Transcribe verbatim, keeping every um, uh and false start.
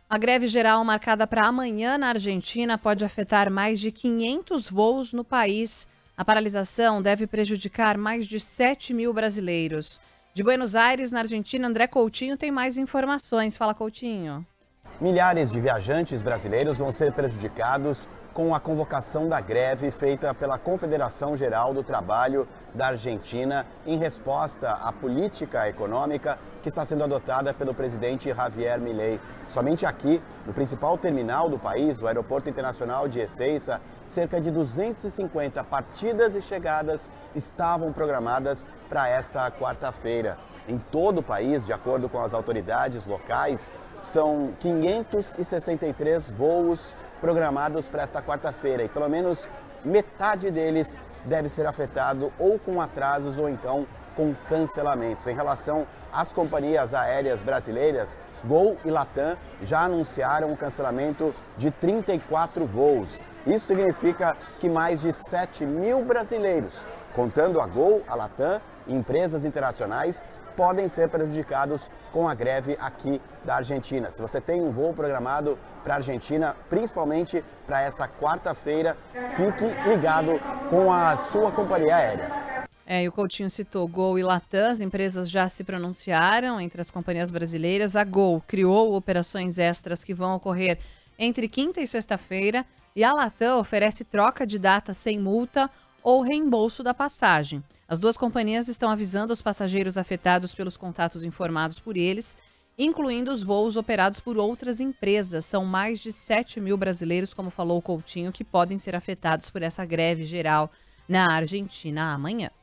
A greve geral marcada para amanhã na Argentina pode afetar mais de quinhentos voos no país. A paralisação deve prejudicar mais de sete mil brasileiros. De Buenos Aires, na Argentina, André Coutinho tem mais informações. Fala, Coutinho. Milhares de viajantes brasileiros vão ser prejudicados com a convocação da greve feita pela Confederação Geral do Trabalho da Argentina em resposta à política econômica que está sendo adotada pelo presidente Javier Milei. Somente aqui, no principal terminal do país, o Aeroporto Internacional de Ezeiza, cerca de duzentas e cinquenta partidas e chegadas estavam programadas para esta quarta-feira. Em todo o país, de acordo com as autoridades locais, são quinhentos e sessenta e três voos programados para esta quarta-feira e pelo menos metade deles deve ser afetado ou com atrasos ou então com cancelamentos. Em relação às companhias aéreas brasileiras, Gol e Latam já anunciaram o cancelamento de trinta e quatro voos. Isso significa que mais de sete mil brasileiros, contando a Gol, a Latam e empresas internacionais, podem ser prejudicados com a greve aqui da Argentina. Se você tem um voo programado para a Argentina, principalmente para esta quarta-feira, fique ligado com a sua companhia aérea. É, e o Coutinho citou Gol e Latam, as empresas já se pronunciaram entre as companhias brasileiras. A Gol criou operações extras que vão ocorrer entre quinta e sexta-feira e a Latam oferece troca de data sem multa ou reembolso da passagem. As duas companhias estão avisando os passageiros afetados pelos contatos informados por eles, incluindo os voos operados por outras empresas. São mais de sete mil brasileiros, como falou o Coutinho, que podem ser afetados por essa greve geral na Argentina amanhã.